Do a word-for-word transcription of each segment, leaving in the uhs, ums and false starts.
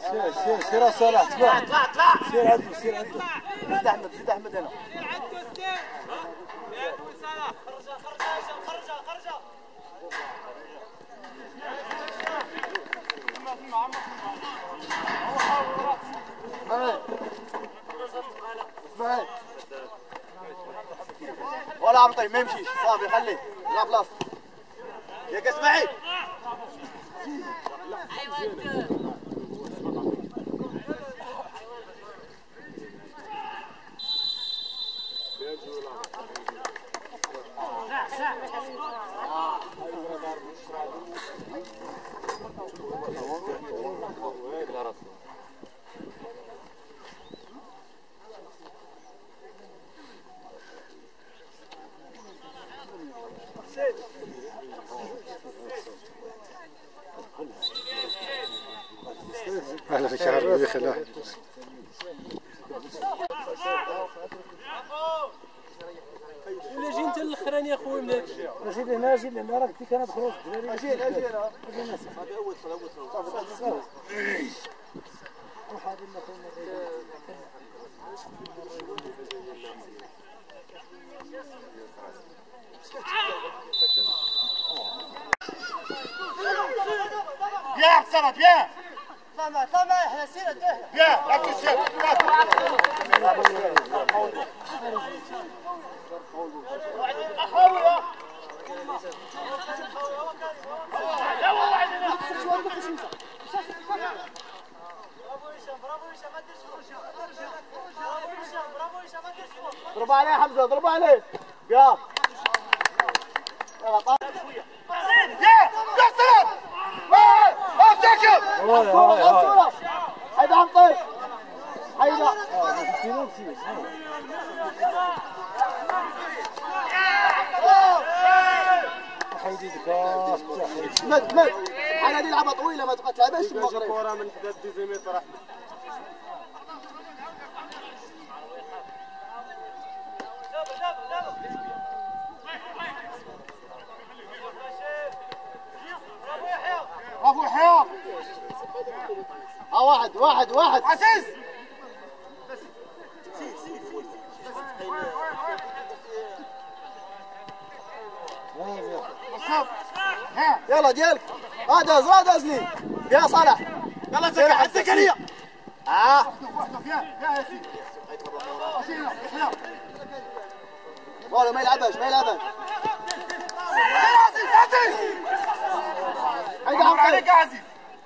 سير سير سير صلاح اطلع اطلع اطلع سير عنده سير عنده زيد احمد زيد احمد هنا خرجه خرجه خرجه خرجه اسمعي ولا عم طيب ما يمشيش صافي خليه لا بلاصه ياك اسمعي اهلا في شهر بخلاف ولا جي انت الاخراني يا خويا ملاك اجي هنا اجي هنا راك فيك انا بخلص اجي اجي هنا هذا اول صلاه اول صلاه Bien, ça va bien. طمع طمع احنا سير الدهر Bien, la question. ضرب عليه حمزه ضرب عليه يا يلا طالع شويه Bien, bien, salam. Ouais, on s'occupe. هيدا عم طيب هيدا مد مد انا دي لعبه طويله ما تلعبهاش المغرب الكره من حدا الديزيمتر احمد برافو يحيى ها واحد واحد واحد عزيز مصطفى ها يلا ديالك هذا زاد ازلي يا صالح يلا زكريا زكريا اه وحده يا يا ياسين يحيى والله ما يلعبهاش ما يلعبهاش عزيز عزيز هيدا عم عليك يا عزيز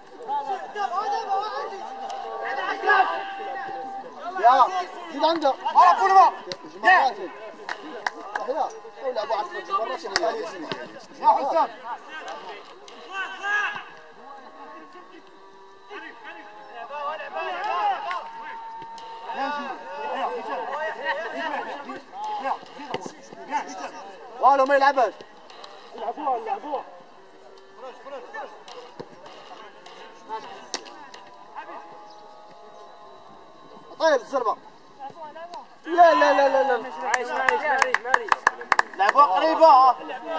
يا زيد عنده على فورما يا يا يلعبوا عشرة مرات يا حسام والله ما يلعبهاش يلعبوها يلعبوها طيب الزربه لا لا لا لا لا عايش معليش معليش معليش لعبوها قريبه ها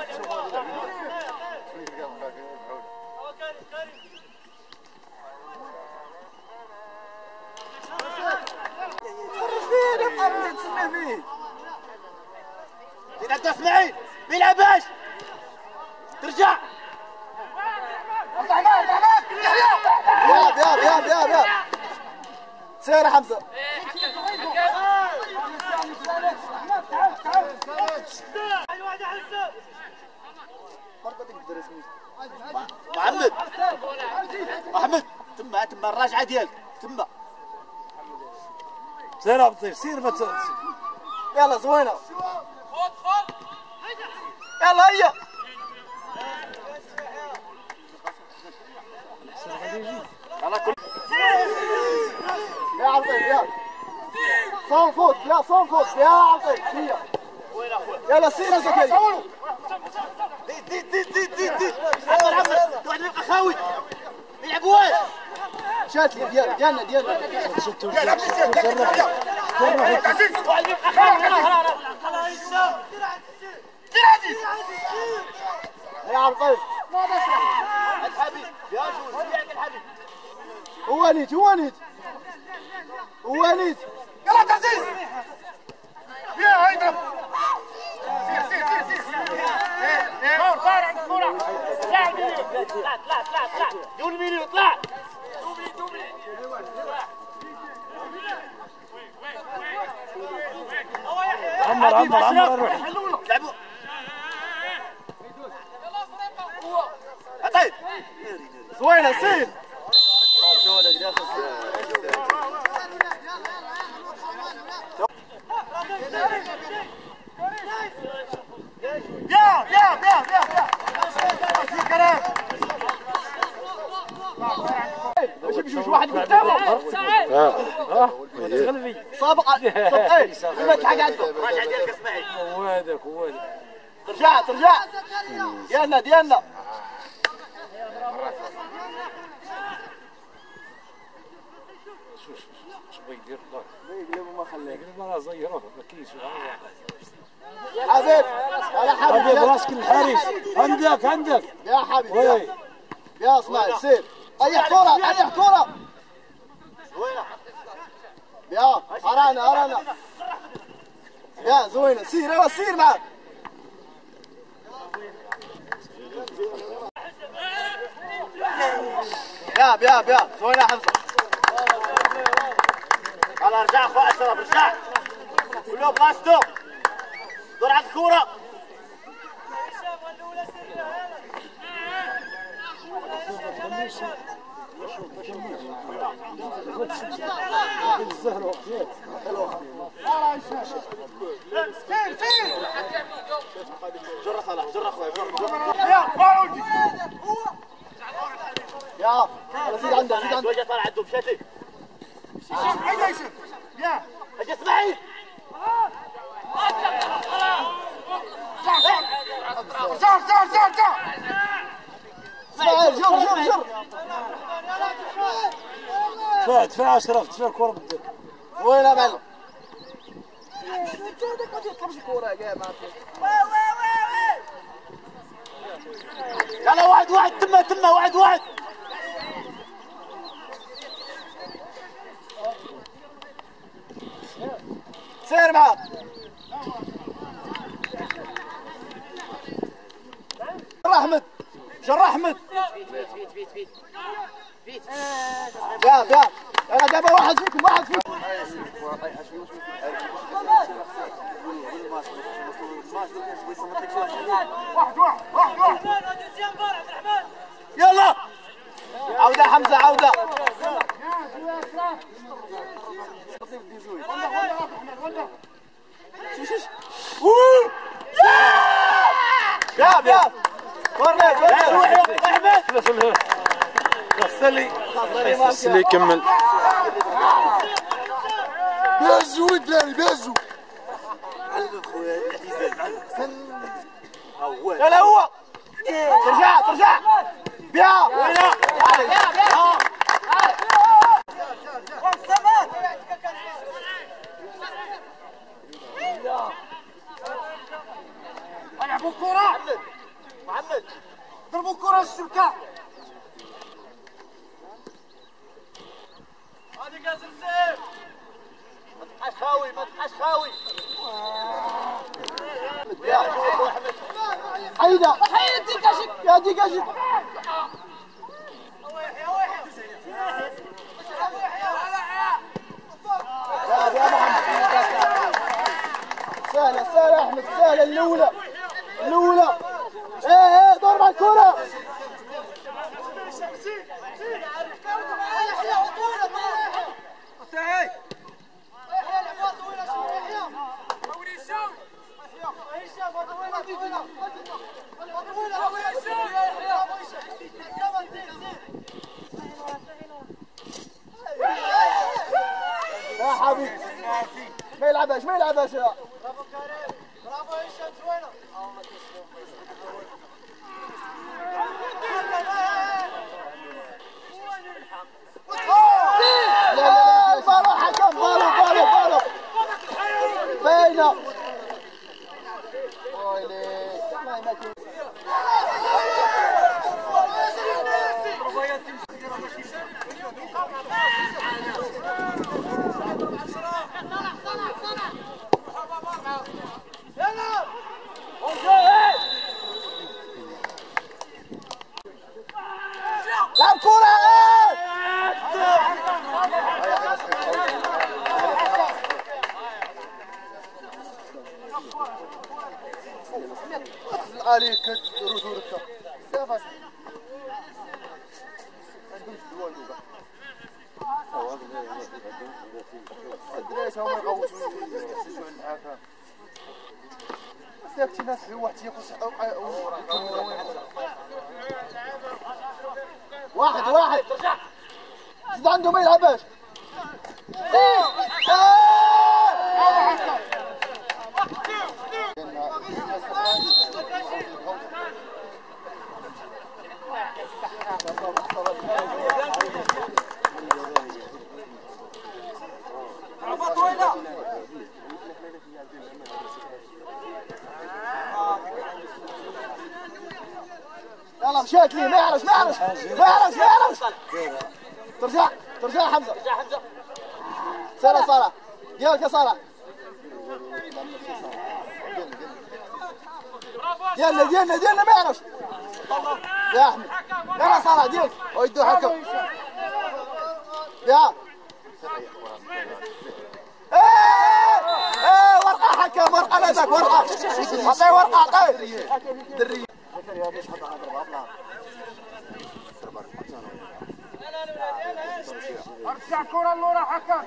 فين يا قبل تسمع فيه إذا تسمعي بيلعبهاش ترجع ياب ياب ياب ياب ياب سير يا حمزه محمد محمد تما تما الراجعه ديالك تما سير عبد اللطيف سير ما تسير يلا زوينه يلا هيا يلا كل يا عطيف يا صون فوت يا صون فوت يا عطيف هيا يلا سير يا زكريا زيد زيد زيد زيد زيد زيد عمر عمر واحد يبقى خاوي ما يلعبوهاش شات لي ديالنا ديالنا ديالنا يا عزيز يا عزيز واحد يبقى خاوي دير عزيز يا عطيف الحبيب يا جول يا الحبيب وليد وليد وليد يلا تعزيز يا هيثم سير سير سير سير دور دور عند الكرة لاعب طلع طلع طلع طلع دول ميليو طلع دوبلي دوبلي عمر عمر عمر روح لعبوا عطيت زوينه سير يا يا يا يا يا في كلام ماشي بجوج واحد قدامه اه اه تغلبي سابق سابقين لما تلحق عنده راجع ديالك اسمعي هو هذاك هو هذاك ترجع ترجع ديالنا ديالنا شو بغا يدير الله يقلبوا ما خلاه يقلب راه زيروه ما كاينش حبيب يا حبيب حبيب راسك الحارس عندك عندك يا حبيب وي يا اسماعيل سير طيح كرة طيح كرة يا ارانا ارانا يا زوينة سير ايوا سير معاك بياب بياب بياب زوينة حمزة يلا رجع اخو اشرف رجع كله بلاستو دور على الكورة سير سير جر صلاح جر اخويا جر يا فاولدي يا زيد عنده زيد عنده وجه طالع عندهم شاتي هيا يوسف يا اجي اسمعي زار زار زار زار اسماعيل جر جر جر دفع دفع اشرف دفع الكره بدك وين يا معلم؟ ما تطلبش الكورة يا ما يلا واحد واحد تمه تمه واحد واحد سير معاك جر احمد جر احمد يا يا انا دابا واحد فيكم واحد فيكم واحد واحد واحد واحد يلا عودة حمزة عودة يا يا كورنر كورنر غسلي غسلي كمل بيزو ودلاني بيزو علم خويا الاعتزال يلا هو ترجع ترجع بيا ويلا العبوا الكرة محمد ضربوا الكرة الشبكة هذه كاس السيف ما تبقاش خاوي ما تبقاش خاوي حيدة يا ديكاشي سهلة سهلة احمد سهلة الاولى الاولى ايه ايه ضرب على الكرة يا حبيبي ما يلعبهاش ما يلعبهاش برافو كريم برافو هشام زوينة لا لا بالو حكم بالو بالو بالو باينة ويلي ما يمكن لعب كورة. عليك ردودك سافا الدراري هما يغوتوا يستجيبوا للحكم. ساكتي ناس في واحد ياكل واحد واحد زيد عنده ما يلعبش. يلا مشيت لي ما يعرفش ما يعرفش ما يعرفش ما يعرفش. ترجع ترجع حمزه ترجع حمزه. سارة سارة ديالك يا سارة. ديالنا ديالنا ديالنا ما يعرفش يا احمد. يلا سارة ديالك ويدو حكم. يا ايه ايه ورقة حكم ورقة لا ذاك ورقة. عطيه ورقة عطيه دري. ارجع كرة لورا حكم.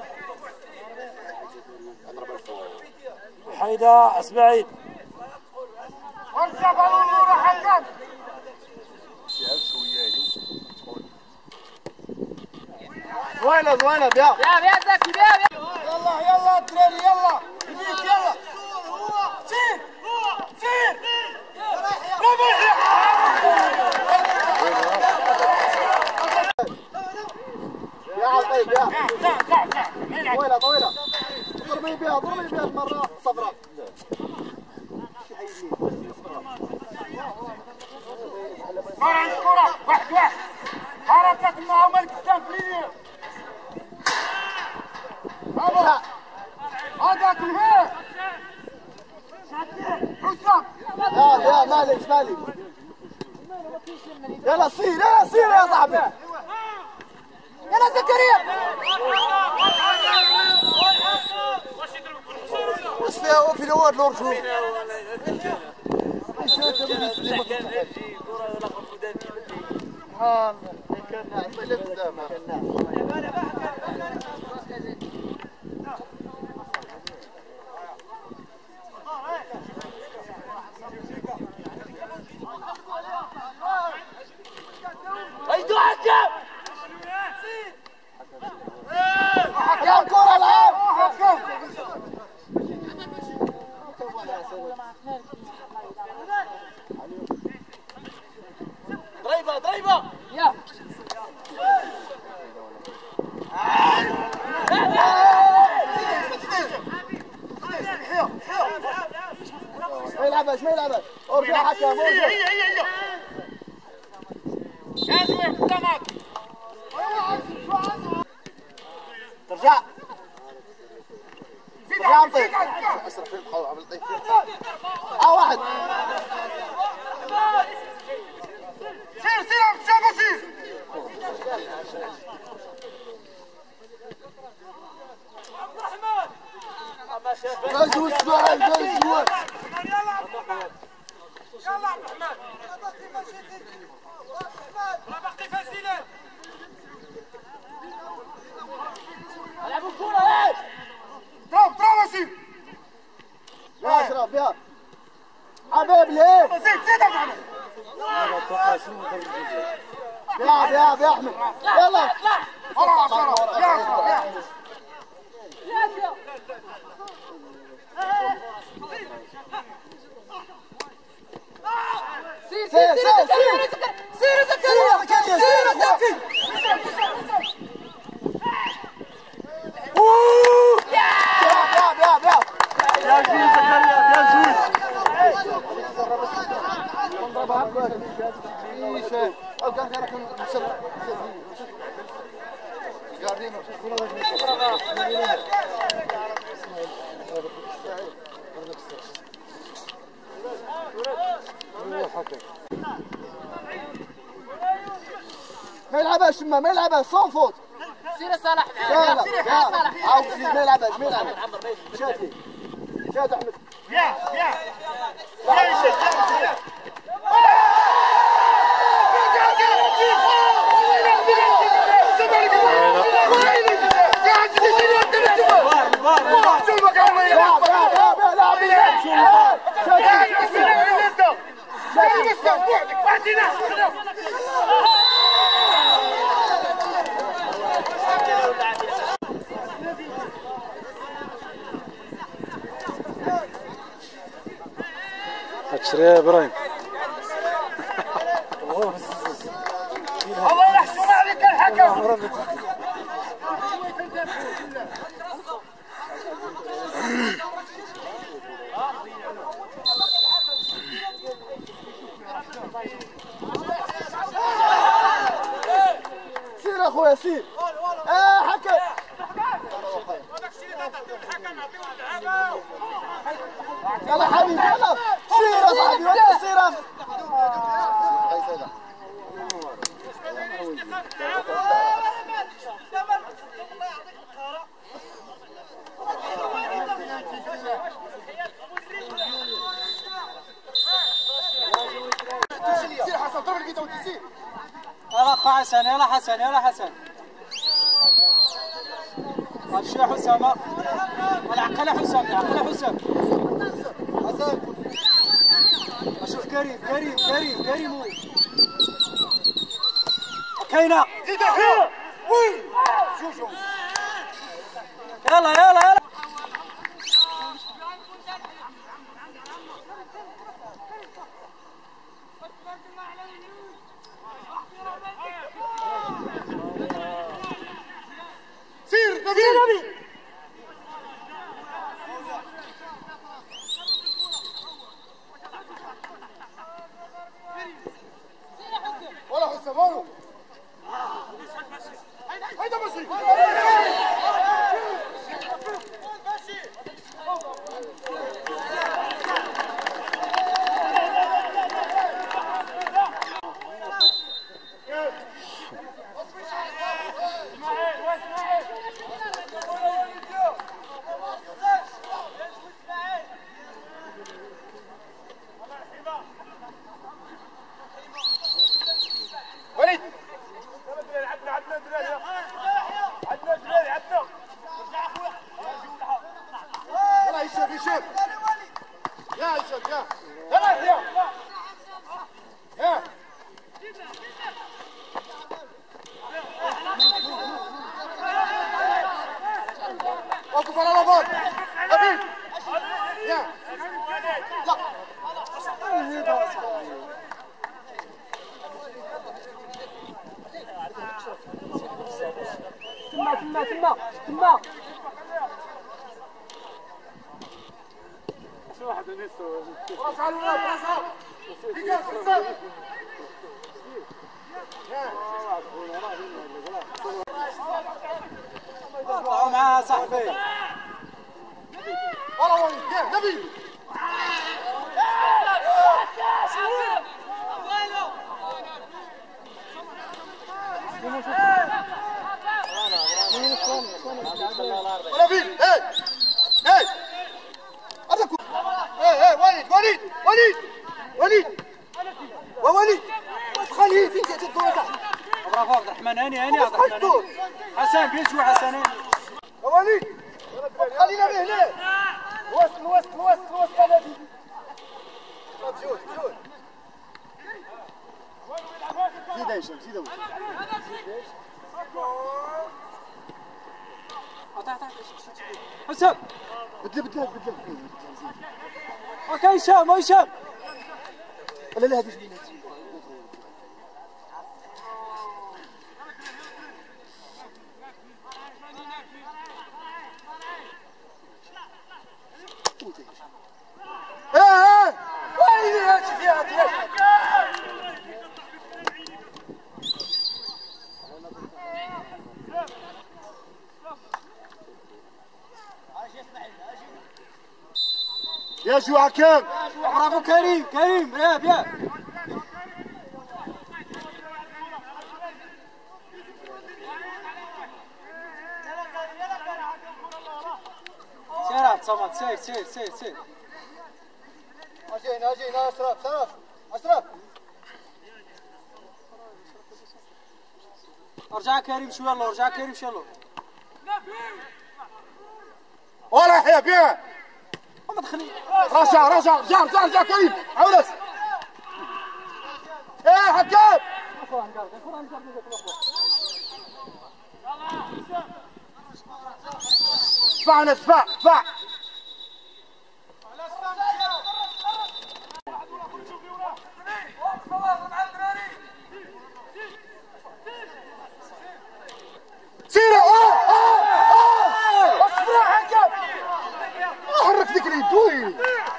حيدة اسماعيل ارجع بالون لورا حكم. زوينة زوينة بيا بيا بيا زكي بيا بيا. يلا يلا دراري يلا بيت يلا سير سير يا عطيب يا لا لا لا طويلة طويلة. ضربي بيها ضربي بيها المرة صفراء. صار عند كرة واحد واحد حركة معهم القدام في الليل. هذا هذاك الهيك حسام. يا يا مالك مالك. يلا صير يلا صير يا صاحبي. يلا زكريا. واش فيها وفي الواد لورجو. سبحان الله كان عطيله بزاف. ايدو حكم. يا كرة العب. ضريبة ضريبة يا ما يلعبش ما يلعبش. ارجع حكم ارجع. هي هي هي يا زوين قدامك. ترجع. زيد يا عطيب. زيد اشرف يبقى عمل طيف. اه واحد. سير سير عم تشابه سير. عبد الرحمن جوز اسماعيل جوز جوز. يلا عبد الرحمن يلا عبد الرحمن. لا باقي فاسيلة. لعبوا الكورة ايه. ضرب ضرب سير. يا اشرف يا حبيب ليه. زيد زيد عبد الرحمن. يا يا يا احمد يلا. طلع عشرة يا عشرة يا سير سير سير سير زكريا سير زكي. يا يا يا يا جوز زكريا يا جوز. ضربها ما يلعبهاش ما ما يلعبهاش صون فوت. سير صالح سير صالح عاود سير ما يلعبهاش ما يلعبهاش. شادي شاد احمد. يا يا يا يا هتشري يا ابراهيم. الله يحسن عليك الحكم. سير اخويا سير. اه حكم. يلا حبيبي يلا سير يا صاحبي ولا سير. سير حسن ضرب البيت وتسير. يلا اخو حسن يلا حسن يلا حسن. امشي يا حسام. العقل يا حسام العقل يا حسام. حسن اشوف كريم كريم كريم كريم كاينه. زيد اخويا وين شوف شوف يلا يلا يلا. سير نبيل ولا حسام ولا هيدا ماشي. وليد عدنا عدنا دراري عدنا دراري عدنا يلا هشام هشام يا هشام يا يلا يا يا وقف على البال نبيل يا لا تما تما تما تما. راس على الولاد راس على دقيقة خمسة طلعوا معاها صاحبي. والله وليد يا نبيل ونبيل هاي هاي أرجوكم هاي هاي وليد وليد وليد وليد ووليد خليه فين جات الدور صح. برافو عبد الرحمن هاني هاني عبد الرحمن. حسن بيشو حسن هاني. وليد خلينا به هنا وسط وسط وسط وسط بلدي. جود جود زيد يا هشام زيد حسن بدل بدل بدل. اوكي هشام هشام. لا لا هذه زميلتي. ايه ايه وين يا شيخ joué Hakim. برافو كريم كريم يا بيان سير صمد سير سير سير سير اجينا اجينا اشرف اشرف اشرف ارجع كريم شوي يلا ارجع كريم شوي يلا ولا يحيى بيان. ما تخلي رجع رجع رجع رجع رجع كريم عونس. ايه حكام. دفعنا دفع دفع. سيرة اه اه اه اصبر حكم. حرك ذيك اليد وي.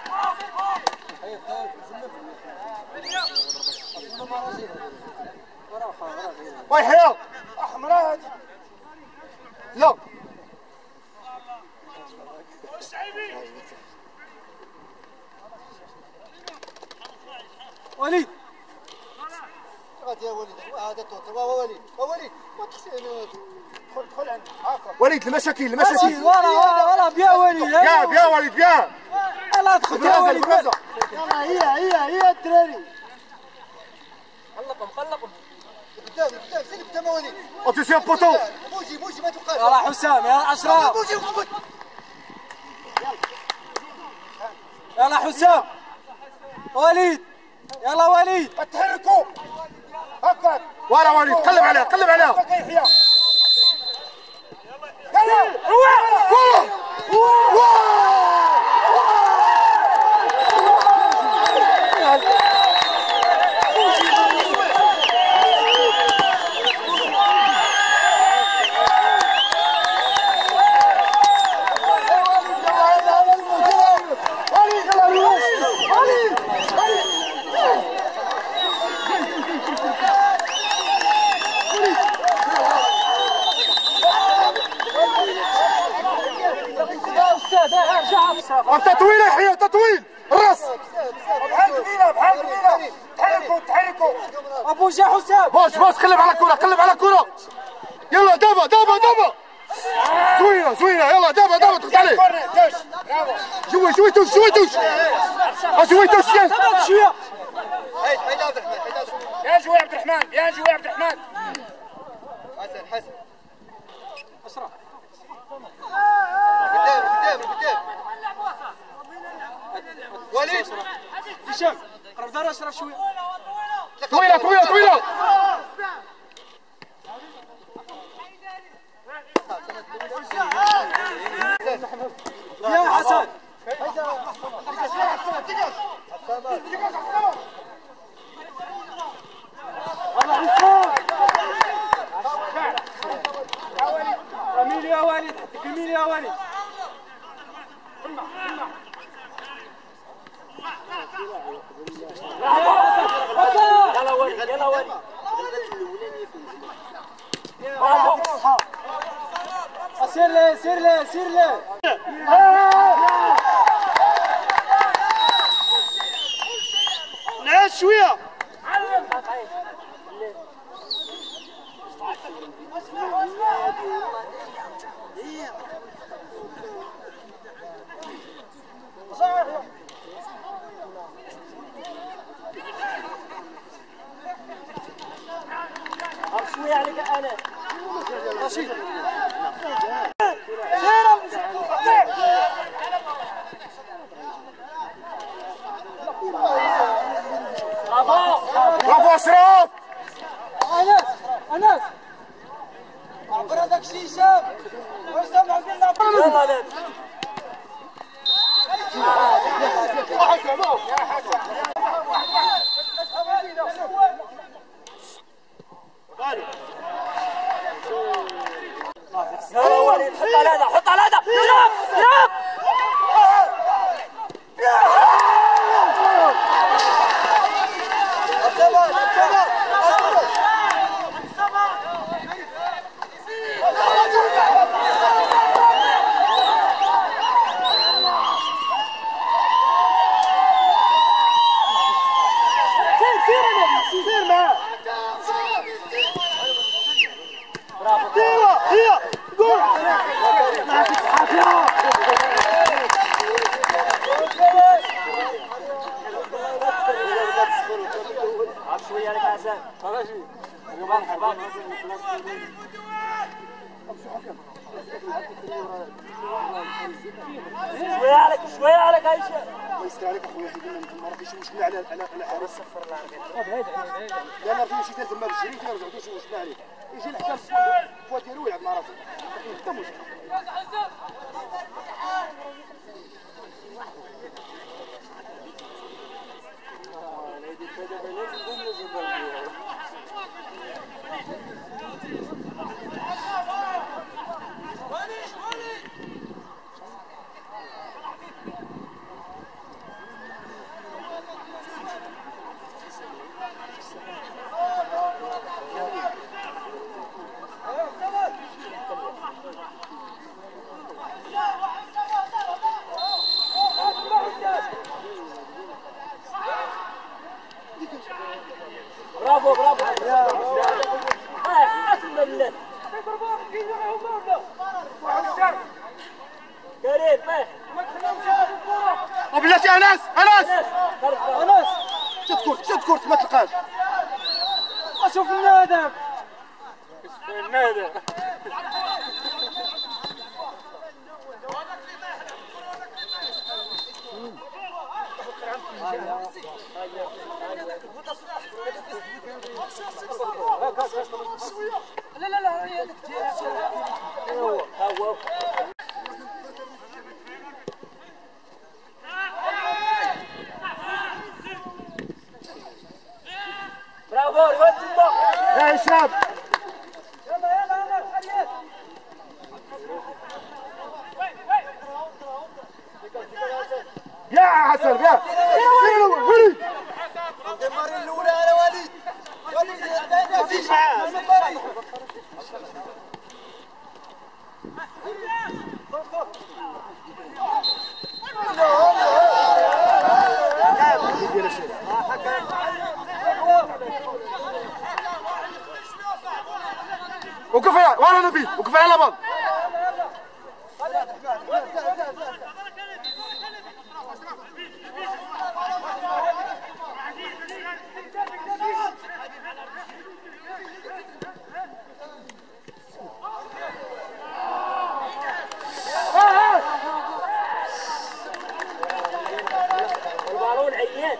وي حياة احمرات. لا وليد غادي يا وليد هذا توتر وليد وليد ما تخشيني دخل دخل عندك وليد المشاكل المشاكل. ولا ولا ولا بيا وليد بيان بيان وليد بيان. يلا ادخل يا وليد يلا هي هي هي الدراري خلقهم خلقهم قدام قدام سير قدام وليد اتنسيون بوتو. بوجي بوجي ما توقعش يلا حسام يلا اشرف بوجي اسكت يلا حسام وليد يلا وليد تحركوا هكا. ولا وليد قلب عليها قلب عليها. التطويل يحيى تطويل الراس. بحال قبيله بحال قبيله. تحركوا تحركوا. ابو جا حسام بوس بوس قلب على الكره قلب على الكره. يلا دابا دابا دابا. زوينه زوينه يلا دابا دابا ضغط عليه. جوي جوي توش جوي توش. جوي توش شويه هيد هيد عبد الرحمن هيد عبد الرحمن يا جوي عبد الرحمن يا جوي عبد الرحمن. حسن حسن اشرف قدام قدام قدام وليد هشام قرب دار اشرف شويه طويله طويله طويله. يا حسن كميل يا وليد كميل يا وليد يلا وليد يلا وليد سير لي سير لي سير لي نعس شويه. شويه عليك انا رشيد برافو اشرف. انس انس عبر هذاك الشيء هشام وسام عبد الله يلا لا يلا وليد حط على هذا حط على هذا اضرب اضرب سير انا سير معاه برافو ايوا هي قول ما تسحب يا عاد شويه عليك حسن خرجي يبان حبان شويه عليك شويه عليك عايشه الله يستر عليك اخويا حيدنا ما راكش مشكله على على على حارس صفر العربيه بعيد بعيد لا لا في شي ثالث ما الجري كيرجعوا شي مشكله عليك يجي الحكام فوا ديالو يلعب مع راسو حتى مشكل برافو برافو اه اسم بالله كريم طيح وبلاتي انس انس انس شد كرت شد كرت ما تلقاش اشوف النادم النادي لا لا لا هذيك هو هو برافو الواد يا هشام يلا يلا يلا حريات يا حسن يا سير الاول وليد المره الاولى على وليد وليد ما فيش معاه وقف يا ولا نبي وقف على بعض البارون عيان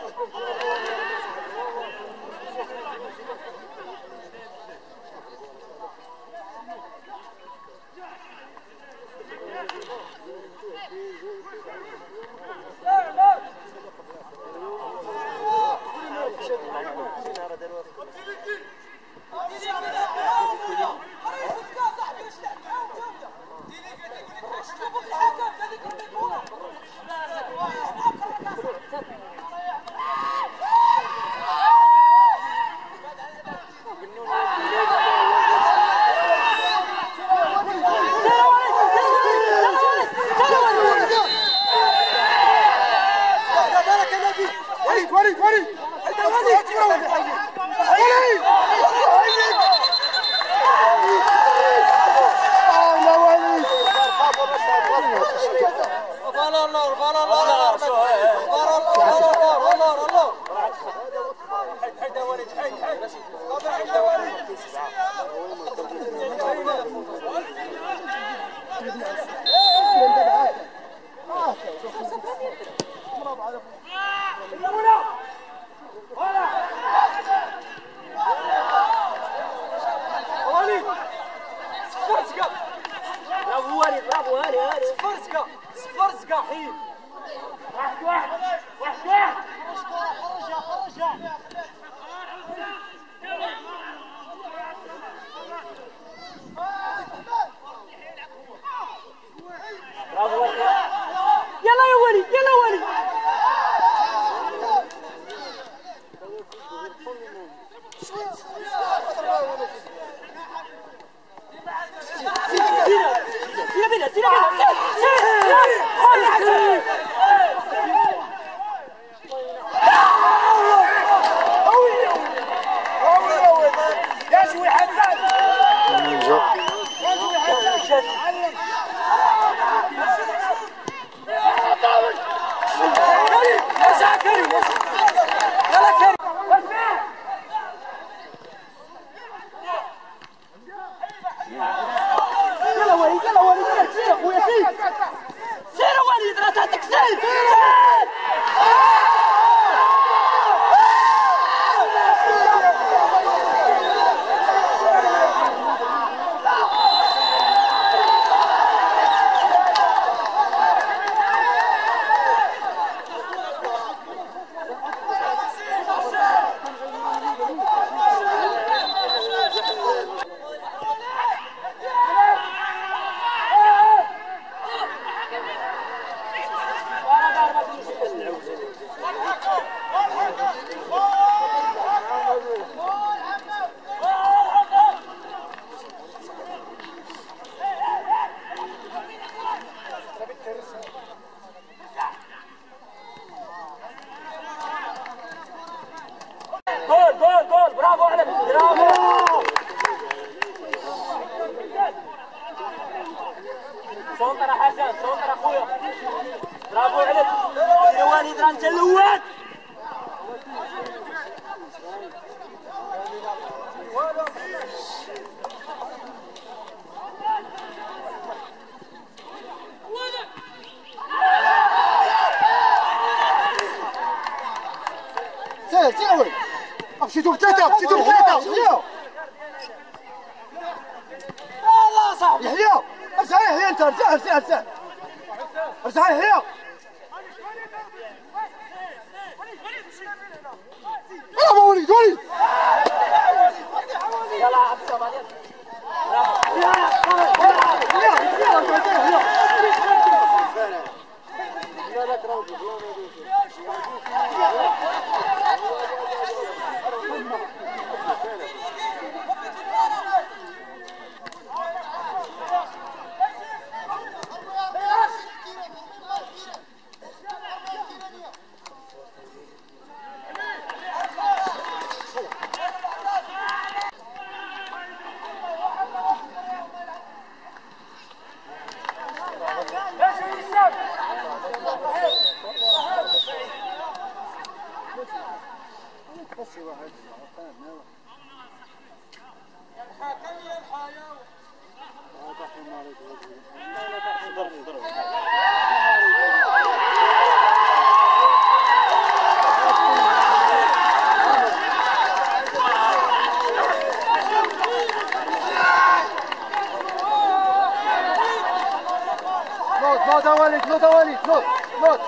وليد وليد وليد الله الله الله الله الله الله الله حيد وليد حيد حيد حيد وليد برافو وليد برافو هاني هاني فرزقه فرزقه حين واحد واحد واحد واحد خرجها خرجها برافو وليد يلا يا وليد يلا وليد سير بينا سير بينا سونتر حسن سونتر اخويا برافو عليك يا وليد راه انت الاول سير سير وين مشيتو بثلاثة مشيتو بثلاثة يحيى الله صاحبي يحيى ارجع يحيى انت ارجع ارجع ارجع ارجع يحيى يلا وليد وليد يلا عبد الصمد نوض نوض وليد نوض وليد نوض نوض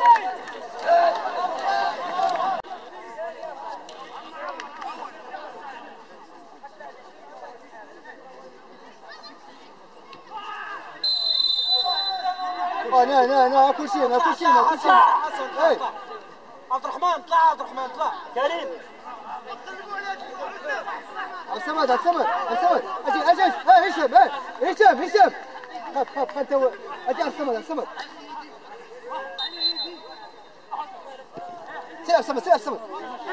انا انا انا كل شيء انا كل شيء انا كل شيء حسن عبد الرحمن طلع عبد الرحمن طلع كريم السمد السمد السمد اجي اجي ها هشام ها هشام هشام خف خف انت اجي السمد السمد سير السمد سير السمد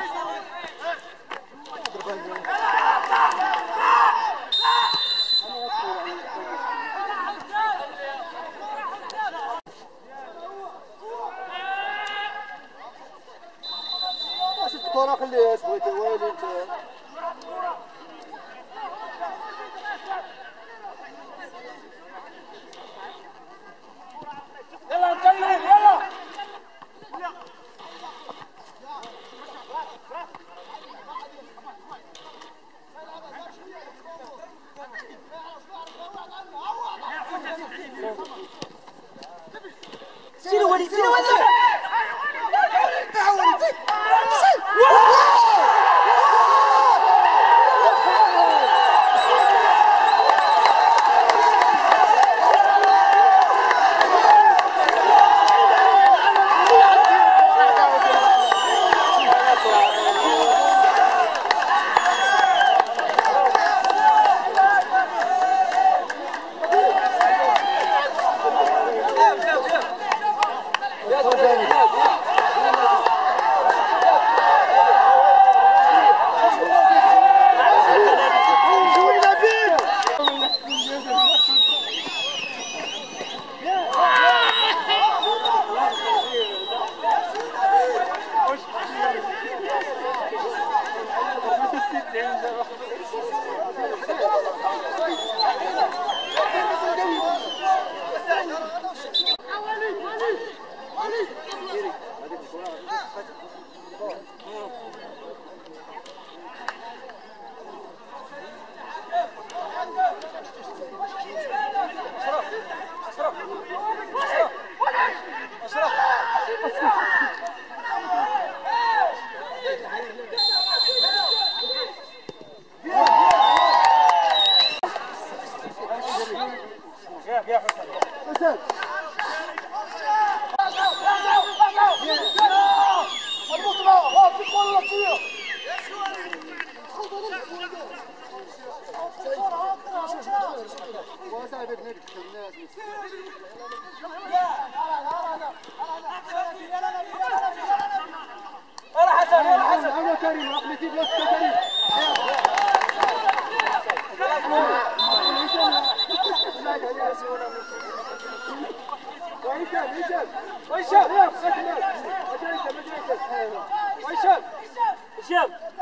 الكرة خليها بغيت والد يلا نكمل يلا سير وليد سير وليد كريم اقلتي بلاصتك كريم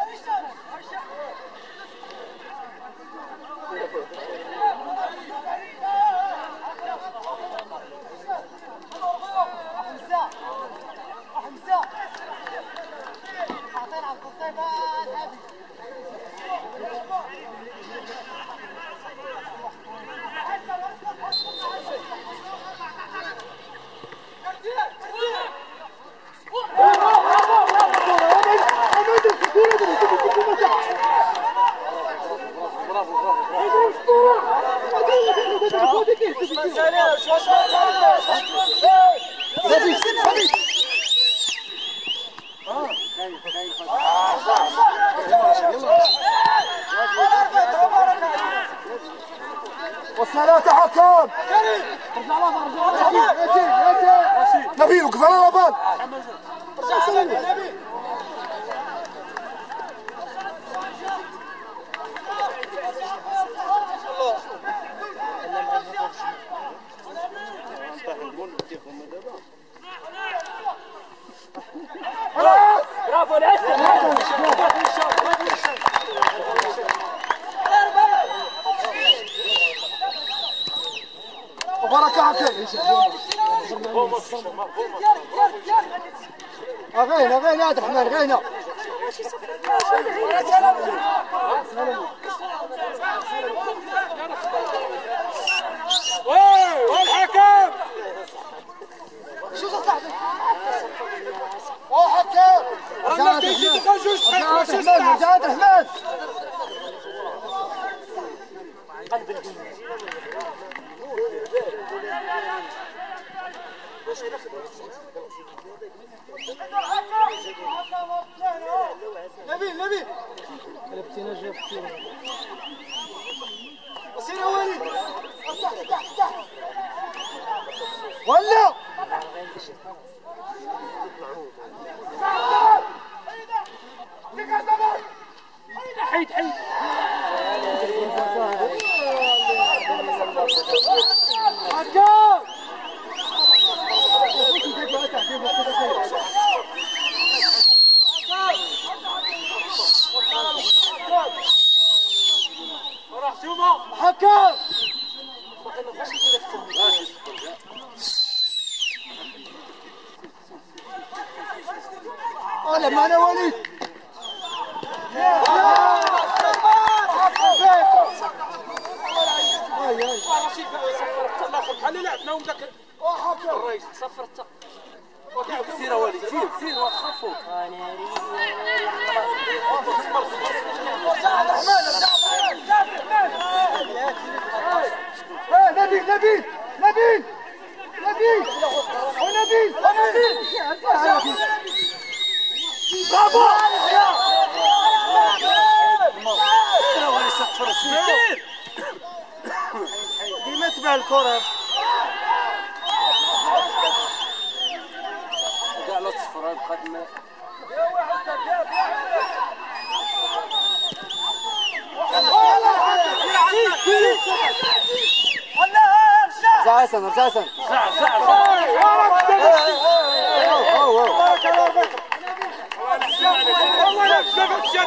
والصلاة حكام نبيل وقف على البال برافو العسل وبركة حكام غينا غينا يا عبد الرحمن غينا والحكم شو صاحبي وحكام رجعت احمد رجعت احمد نبيل نبيل قلبتينا جابتينا وسير يا وليد تحت تحت تحت ولا حيد حيد حكام حكام انا معنا وليد خلي لعبنا ذاك الرئيس صفر التا سير وليد سير سير وخفوا نبيل نبيل نبيل نبيل ونبيل ونبيل برافو سير ديما تبع الكرة كاع لا تصفر هاد الخدمة رجع حسن رجع حسن ساعة ساعة والله لا تشوف